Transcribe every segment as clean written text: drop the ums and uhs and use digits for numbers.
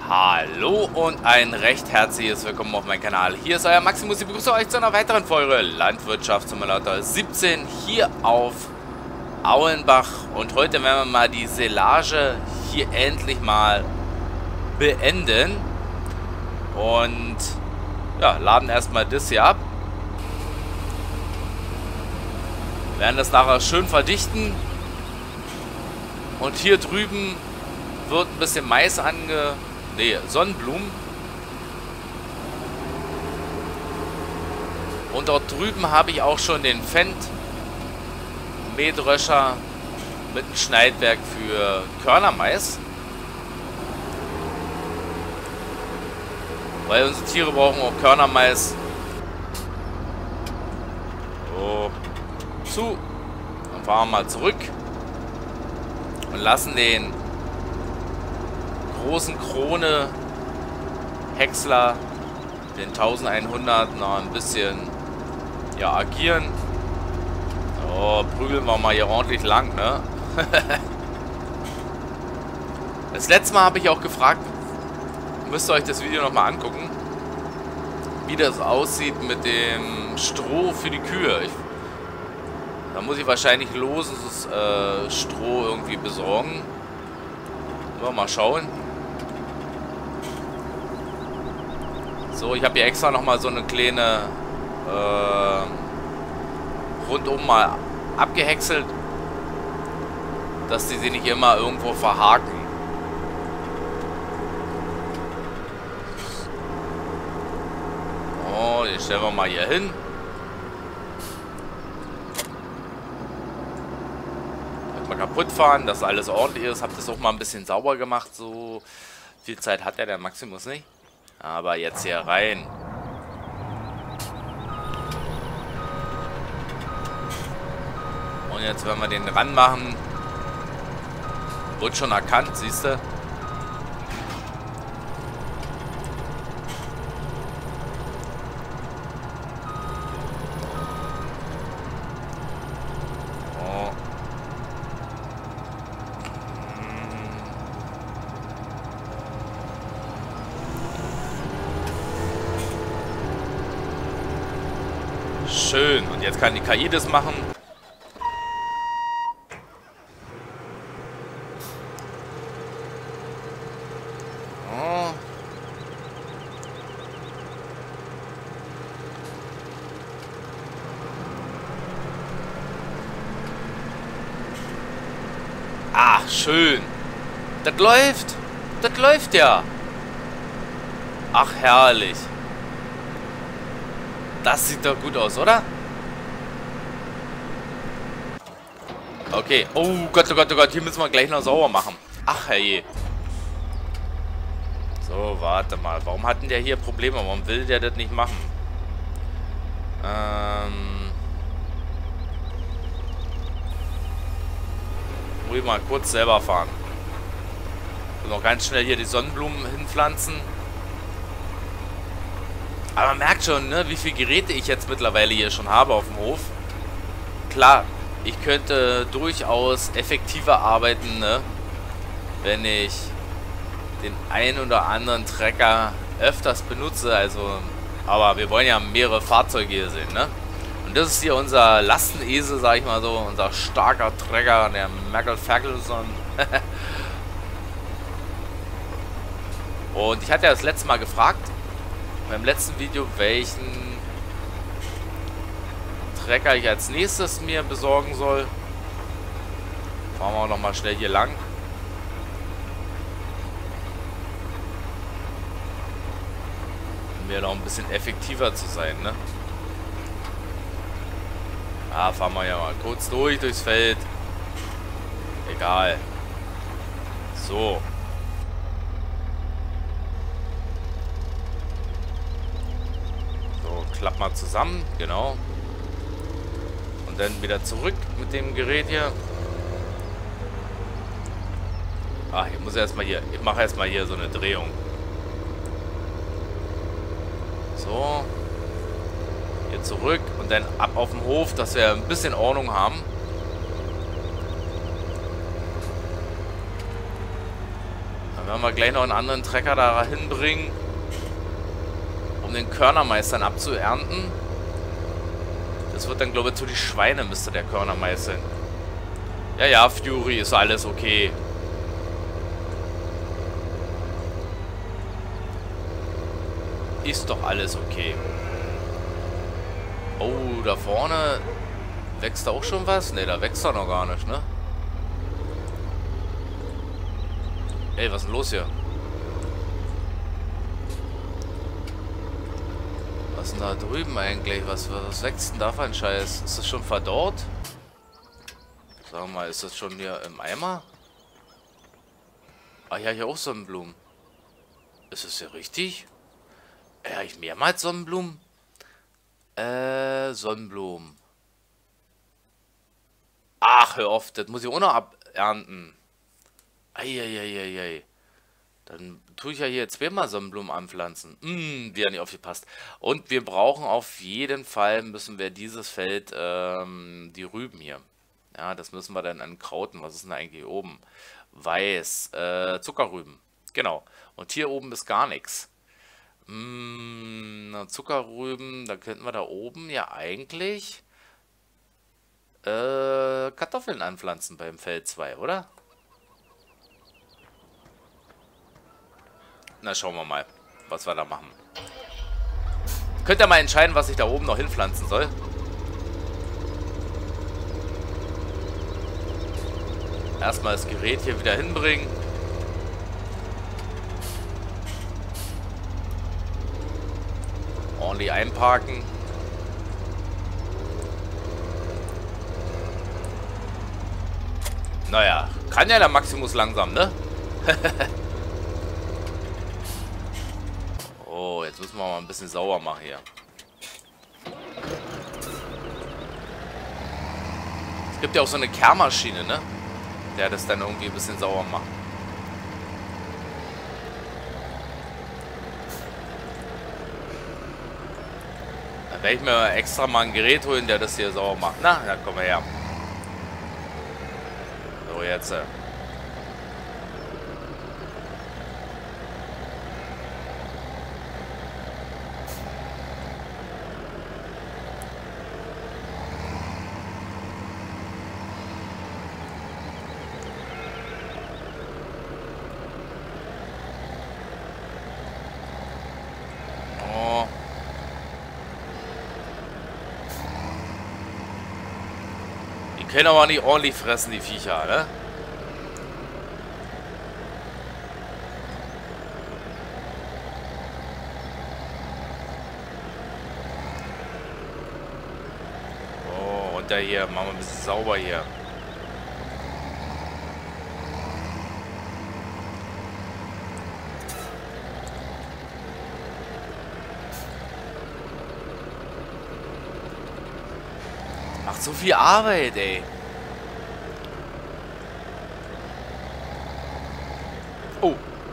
Hallo und ein recht herzliches Willkommen auf meinem Kanal. Hier ist euer Maximus. Ich begrüße euch zu einer weiteren Folge Landwirtschaftssimulator 17 hier auf Auenbach. Und heute werden wir mal die Silage hier endlich mal beenden. Und ja, laden erstmal das hier ab. Werden das nachher schön verdichten. Und hier drüben wird ein bisschen Mais Sonnenblumen. Und dort drüben habe ich auch schon den Fendt Mähdrescher mit einem Schneidwerk für Körnermais. Weil unsere Tiere brauchen auch Körnermais. So. Dann fahren wir mal zurück. Und lassen den großen Krone Häcksler, den 1100, noch ein bisschen ja, agieren. So, prügeln wir mal hier ordentlich lang, ne? Das letzte Mal habe ich auch gefragt, müsst ihr euch das Video nochmal angucken, wie das aussieht mit dem Stroh für die Kühe. Da muss ich wahrscheinlich loses Stroh irgendwie besorgen. Mal schauen. So, ich habe hier extra nochmal so eine kleine rundum mal abgehäckselt, dass die sich nicht immer irgendwo verhaken. Oh, den stellen wir mal hier hin. Könnte man kaputt fahren, dass alles ordentlich ist. Hab das auch mal ein bisschen sauber gemacht. So viel Zeit hat der Maximus nicht. Aber jetzt hier rein. Und jetzt werden wir den ranmachen. Wird schon erkannt, siehst du? Oh. Schön. Und jetzt kann die KI das machen. Oh. Ach, schön. Das läuft. Das läuft ja. Ach, herrlich. Das sieht doch gut aus, oder? Okay. Oh Gott, oh Gott, oh Gott. Hier müssen wir gleich noch sauber machen. Ach, herrje. So, warte mal. Warum hat denn der hier Probleme? Warum will der das nicht machen? Muss ich mal kurz selber fahren. Und noch ganz schnell hier die Sonnenblumen hinpflanzen. Aber man merkt schon, ne, wie viele Geräte ich jetzt mittlerweile hier schon habe auf dem Hof. Klar, ich könnte durchaus effektiver arbeiten, ne, wenn ich den einen oder anderen Trecker öfters benutze. Also, aber wir wollen ja mehrere Fahrzeuge hier sehen, ne? Und das ist hier unser Lastenesel, sag ich mal so, unser starker Trecker, der Merkel-Ferguson. Und ich hatte ja das letzte Mal gefragt, beim letzten Video, welchen Trecker ich als nächstes mir besorgen soll. Fahren wir auch noch mal schnell hier lang. Um mir noch ein bisschen effektiver zu sein, ne? Ah, fahren wir ja mal kurz durchs Feld. Egal. So. Klapp mal zusammen, genau. Und dann wieder zurück mit dem Gerät hier. Ah, ich muss erstmal hier. Ich mache erstmal hier so eine Drehung. So. Hier zurück und dann ab auf den Hof, dass wir ein bisschen Ordnung haben. Dann werden wir gleich noch einen anderen Trecker da hinbringen, um den Körnermeistern abzuernten. Das wird dann, glaube ich, zu die Schweine müsste der Körnermeister. Ja, ja, Fury, ist alles okay. Ist doch alles okay. Oh, da vorne wächst da auch schon was? Ne, da wächst da noch gar nicht, ne? Ey, was ist denn los hier? Was ist denn da drüben eigentlich? Was wächst denn da für ein Scheiß? Ist das schon verdorrt? Sag mal, ist das schon hier im Eimer? Ah ja, hier auch Sonnenblumen. Ist das hier richtig? Ja, ich mehrmals Sonnenblumen? Sonnenblumen. Ach, hör auf, das muss ich auch noch abernten. Eieieiei. Dann tue ich ja hier zweimal Sonnenblumen anpflanzen. Wieder nicht aufgepasst. Und wir brauchen auf jeden Fall, müssen wir dieses Feld, die Rüben hier. Ja, das müssen wir dann ankrauten. Was ist denn eigentlich oben? Weiß, Zuckerrüben. Genau. Und hier oben ist gar nichts. Zuckerrüben, da könnten wir da oben ja eigentlich Kartoffeln anpflanzen beim Feld 2, oder? Na, schauen wir mal, was wir da machen. Könnt ihr mal entscheiden, was ich da oben noch hinpflanzen soll? Erstmal das Gerät hier wieder hinbringen. Ordentlich einparken. Naja, kann ja der Maximus langsam, ne? Oh, jetzt müssen wir mal ein bisschen sauber machen hier. Es gibt ja auch so eine Kehrmaschine, ne? Der das dann irgendwie ein bisschen sauber macht. Da werde ich mir extra mal ein Gerät holen, der das hier sauber macht. Na, da kommen wir her. So, jetzt. Die können aber nicht ordentlich fressen, die Viecher, ne? Oh, und da hier, machen wir ein bisschen sauber hier. Macht so viel Arbeit, ey. Oh.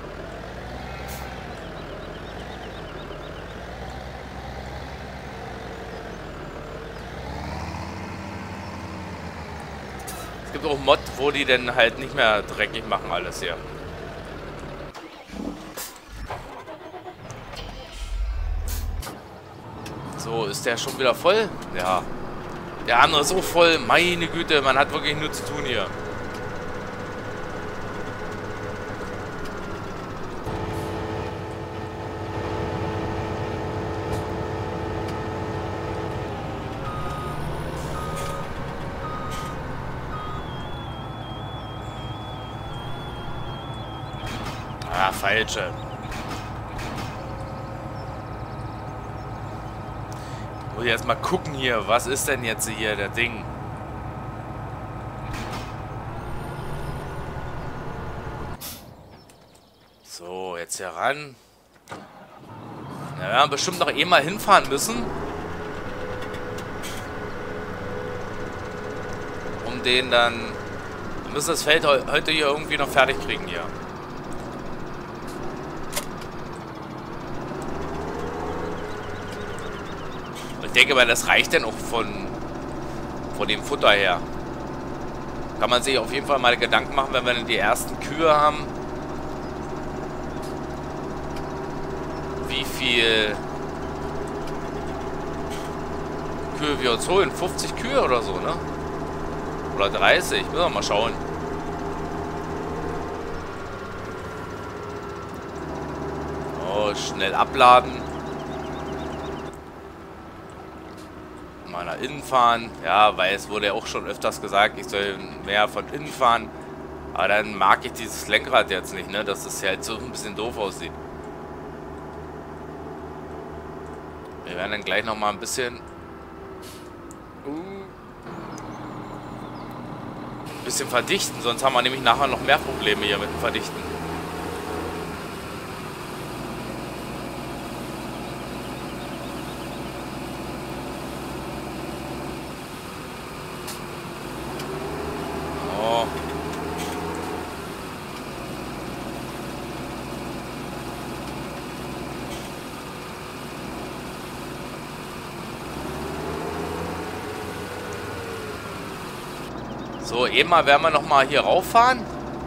Es gibt auch Mod, wo die dann halt nicht mehr dreckig machen alles hier. So, ist der schon wieder voll? Ja. Der andere ist so voll. Meine Güte, man hat wirklich nur zu tun hier. Ah, falsche. Muss ich erstmal gucken hier, was ist denn jetzt hier der Ding? So, jetzt hier ran. Ja, wir werden bestimmt noch mal hinfahren müssen. Um den dann... Wir müssen das Feld heute hier irgendwie noch fertig kriegen hier. Ich denke mal, das reicht dann auch von dem Futter her. Kann man sich auf jeden Fall mal Gedanken machen, wenn wir dann die ersten Kühe haben. wie viel Kühe wir uns holen. 50 Kühe oder so, ne? Oder 30. Müssen wir mal schauen. Oh, schnell abladen. Mal nach innen fahren. Ja, weil es wurde ja auch schon öfters gesagt, ich soll mehr von innen fahren. Aber dann mag ich dieses Lenkrad jetzt nicht, ne? Dass es halt so ein bisschen doof aussieht. Wir werden dann gleich nochmal ein bisschen verdichten, sonst haben wir nämlich nachher noch mehr Probleme hier mit dem Verdichten. Oh. So, eben mal werden wir noch mal hier rauffahren.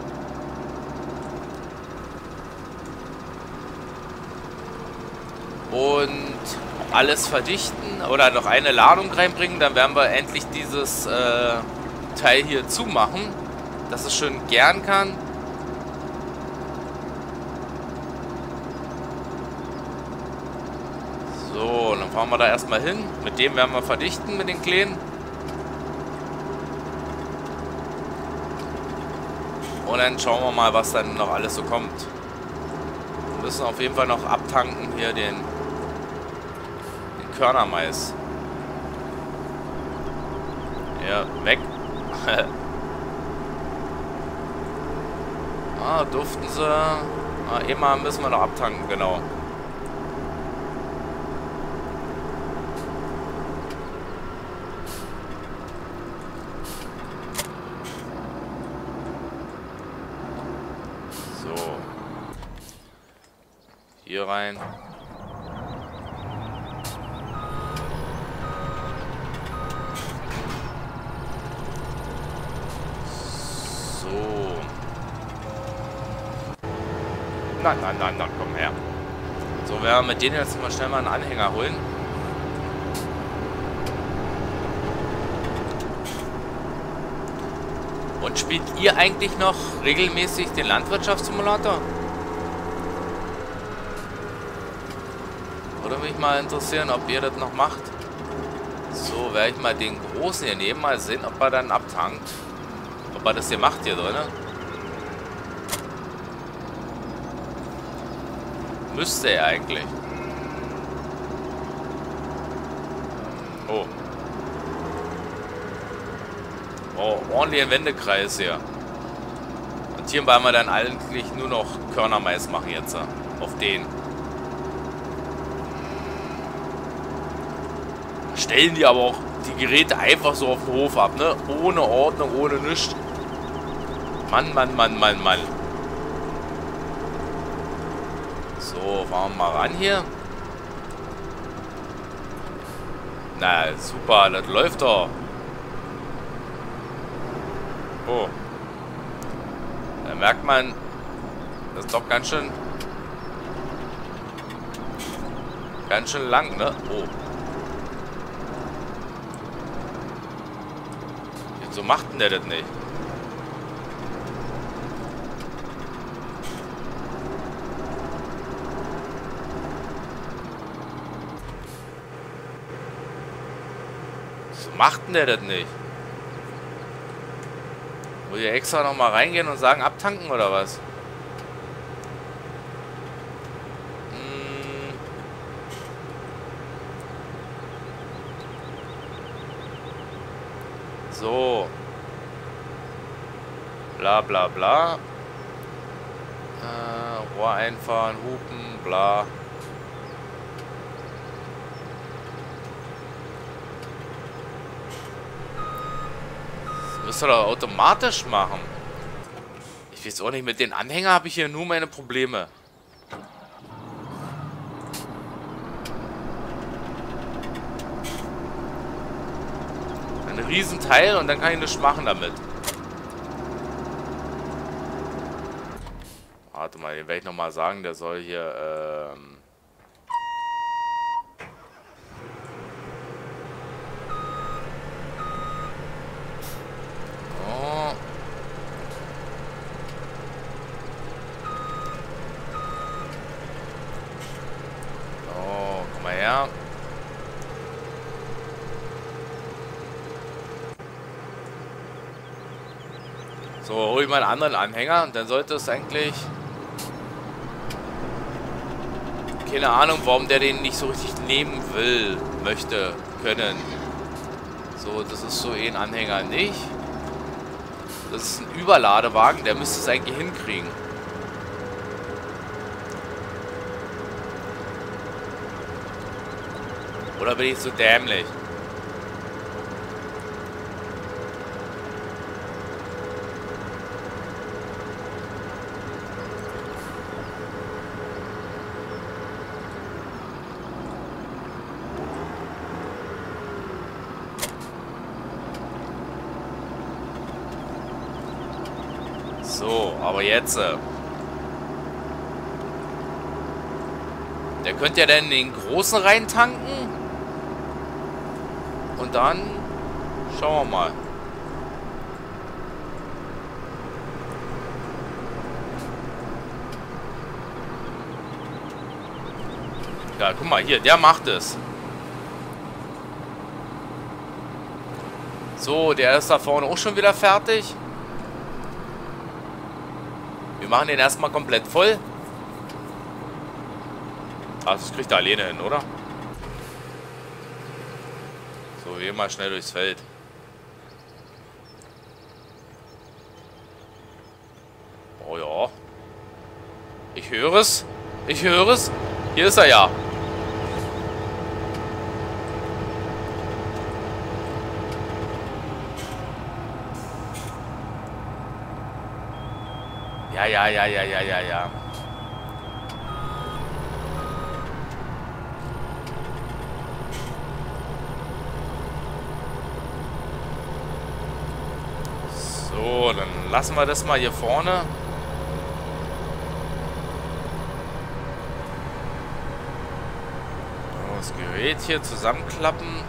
Und alles verdichten oder noch eine Ladung reinbringen. Dann werden wir endlich dieses Teil hier zumachen, dass es schön gären kann. So, dann fahren wir da erstmal hin. Mit dem werden wir verdichten, mit den Kleinen. Und dann schauen wir mal, was dann noch alles so kommt. Wir müssen auf jeden Fall noch abtanken hier den Körnermais. Ja, weg. Ah, durften sie. Ah, immer müssen wir noch abtanken, genau. Hier rein. So. Nein, komm her. So, werden wir mit denen jetzt mal schnell mal einen Anhänger holen. Und spielt ihr eigentlich noch regelmäßig den Landwirtschaftssimulator? Würde mich mal interessieren, ob ihr das noch macht. So, werde ich mal den Großen hier nehmen, mal sehen, ob er dann abtankt. Ob er das hier macht hier drin. Müsste er eigentlich. Oh. Oh, ordentlich ein Wendekreis hier. Und hier wollen wir dann eigentlich nur noch Körnermais machen jetzt. Auf den. Stellen die aber auch die Geräte einfach so auf den Hof ab, ne? Ohne Ordnung, ohne nichts. Mann. So, fahren wir mal ran hier. Na, super, das läuft doch. Oh. Da merkt man, das ist doch ganz schön lang, ne? Oh. Wieso macht denn der das nicht? Wieso macht denn der das nicht? Muss ich extra nochmal reingehen und sagen, abtanken oder was? So. Bla bla bla. Rohr einfahren, hupen, bla. Das müsst ihr doch automatisch machen. Ich weiß auch nicht, mit den Anhängern habe ich hier nur meine Probleme. Ein Riesenteil und dann kann ich nichts machen damit. Warte mal, den werde ich nochmal sagen, der soll hier, her. So, hol ich mal einen anderen Anhänger und dann sollte es eigentlich... Keine Ahnung, warum der den nicht so richtig nehmen will, möchte, können. So, das ist so ein Anhänger nicht. Das ist ein Überladewagen, der müsste es eigentlich hinkriegen. Oder bin ich so dämlich? So, aber jetzt... Der könnte ja dann in den großen reintanken. Und dann... Schauen wir mal. Ja, guck mal, hier, der macht es. So, der ist da vorne auch schon wieder fertig. Wir machen den erstmal komplett voll. Ach, das kriegt er alleine hin, oder? So, wir gehen mal schnell durchs Feld. Oh ja. Ich höre es. Ich höre es. Hier ist er ja. Ja. So, dann lassen wir das mal hier vorne. Das Gerät hier zusammenklappen.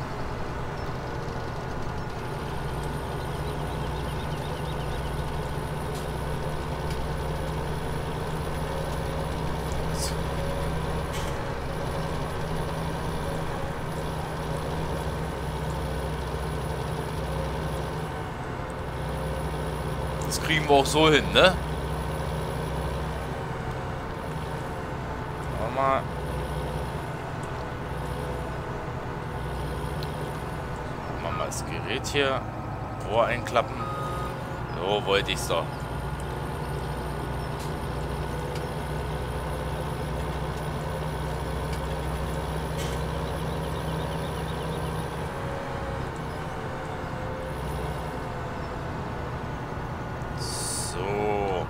Das kriegen wir auch so hin, ne? Mal. Machen wir mal das Gerät hier. Rohr einklappen. So wollte ich's doch. So.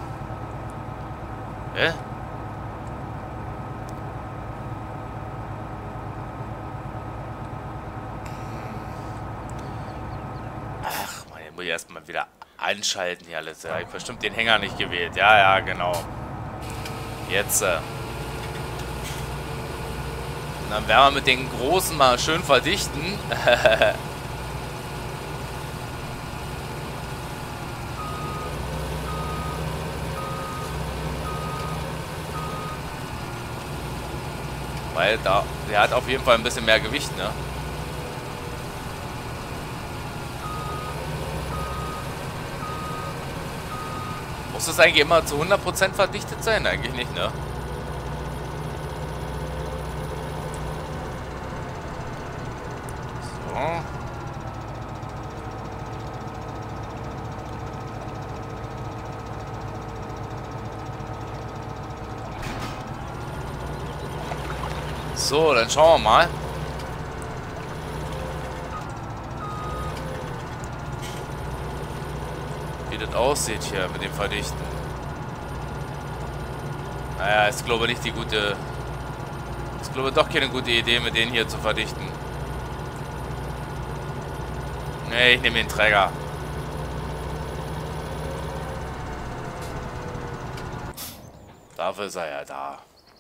Ach, man, den muss ich erstmal wieder anschalten hier alles. Ja, ich habe bestimmt den Hänger nicht gewählt. Ja, genau. Jetzt. Und dann werden wir mit den Großen mal schön verdichten. Weil der hat auf jeden Fall ein bisschen mehr Gewicht, ne? Muss das eigentlich immer zu 100% verdichtet sein? Eigentlich nicht, ne? So, dann schauen wir mal. Wie das aussieht hier mit dem Verdichten. Naja, ist glaube ich nicht die gute... Ist glaube ich doch keine gute Idee, mit denen hier zu verdichten. Nee, ich nehme den Träger. Dafür ist er ja da.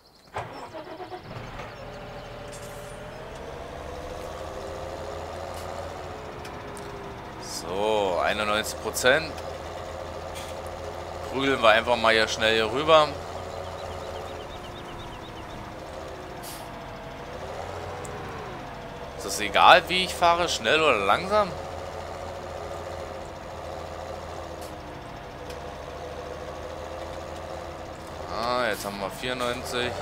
So, 91%. Prügeln wir einfach mal hier schnell hier rüber. Ist das egal, wie ich fahre? Schnell oder langsam? Ah, jetzt haben wir 94.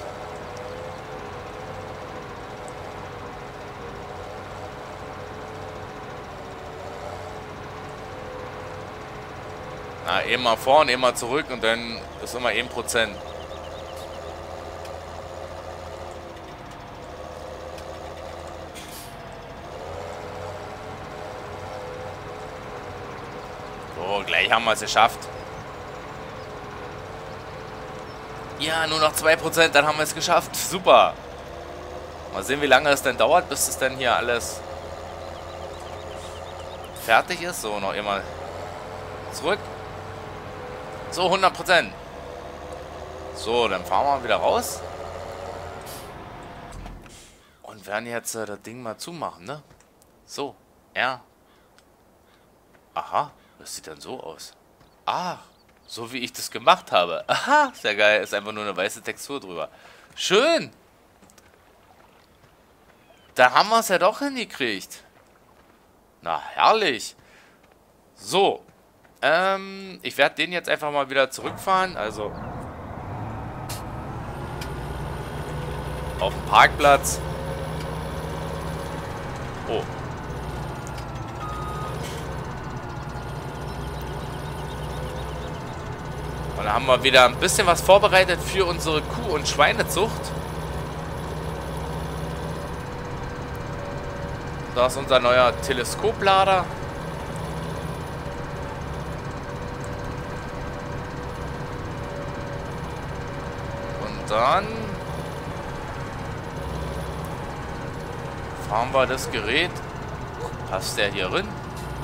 Na, eben mal vorne, eben mal zurück und dann ist immer 1%. So, gleich haben wir es geschafft. Ja, nur noch 2%, dann haben wir es geschafft. Super. Mal sehen, wie lange es denn dauert, bis es dann hier alles fertig ist. So, noch immer zurück. So, 100%. So, dann fahren wir wieder raus. Und werden jetzt das Ding mal zumachen, ne? So, ja. Aha, das sieht dann so aus. Ah, so wie ich das gemacht habe. Aha, sehr geil. Ist einfach nur eine weiße Textur drüber. Schön. Da haben wir es ja doch hingekriegt. Na, herrlich. So. Ich werde den jetzt einfach mal wieder zurückfahren. Also auf dem Parkplatz. Oh. Und dann haben wir wieder ein bisschen was vorbereitet für unsere Kuh- und Schweinezucht. Da ist unser neuer Teleskoplader. Und dann fahren wir das Gerät. Passt der hier drin?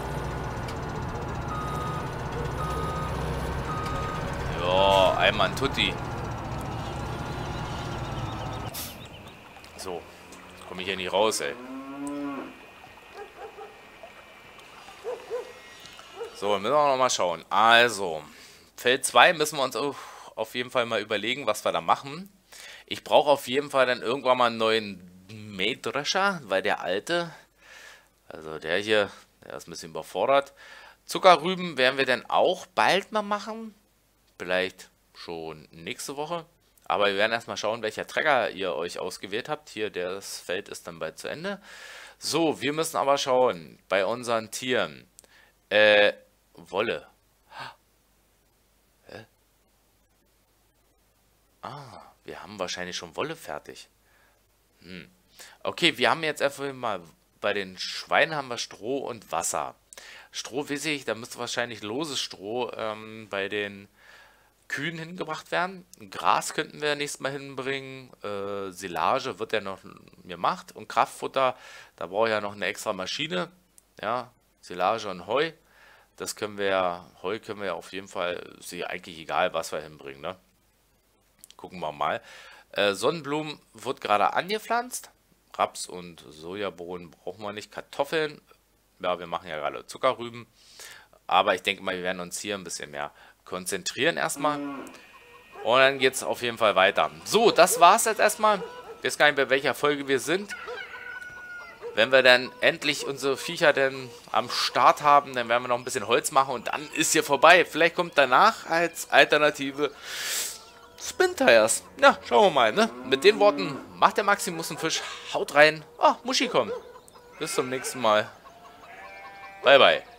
Ja, einmal ein Tutti. So, komme ich hier nicht raus, ey. So, müssen wir noch mal schauen. Also, Feld 2 müssen wir uns auf jeden Fall mal überlegen, was wir da machen. Ich brauche auf jeden Fall dann irgendwann mal einen neuen Mähdrescher, weil der alte, also der hier, der ist ein bisschen überfordert. Zuckerrüben werden wir dann auch bald mal machen. Vielleicht schon nächste Woche. Aber wir werden erstmal schauen, welcher Trecker ihr euch ausgewählt habt. Hier, das Feld ist dann bald zu Ende. So, wir müssen aber schauen, bei unseren Tieren. Wolle. Hä? Ah, wir haben wahrscheinlich schon Wolle fertig. Okay, wir haben jetzt einfach mal, bei den Schweinen haben wir Stroh und Wasser. Stroh weiß ich, da müsste wahrscheinlich loses Stroh bei den Kühen hingebracht werden. Gras könnten wir nächstes Mal hinbringen. Silage wird ja noch gemacht. Und Kraftfutter, da brauche ich ja noch eine extra Maschine. Ja, Silage und Heu. Das können wir ja, Heu können wir ja auf jeden Fall, ist ja eigentlich egal, was wir hinbringen, ne? Gucken wir mal. Sonnenblumen wird gerade angepflanzt. Raps und Sojabohnen brauchen wir nicht. Kartoffeln, ja, wir machen ja gerade Zuckerrüben. Aber ich denke mal, wir werden uns hier ein bisschen mehr konzentrieren erstmal. Und dann geht es auf jeden Fall weiter. So, das war es jetzt erstmal. Ich weiß gar nicht, bei welcher Folge wir sind. Wenn wir dann endlich unsere Viecher dann am Start haben, dann werden wir noch ein bisschen Holz machen und dann ist hier vorbei. Vielleicht kommt danach als Alternative Spin-Tires. Ja, schauen wir mal, ne? Mit den Worten macht der Maximus einen Fisch. Haut rein. Ah, Muschi kommt. Bis zum nächsten Mal. Bye, bye.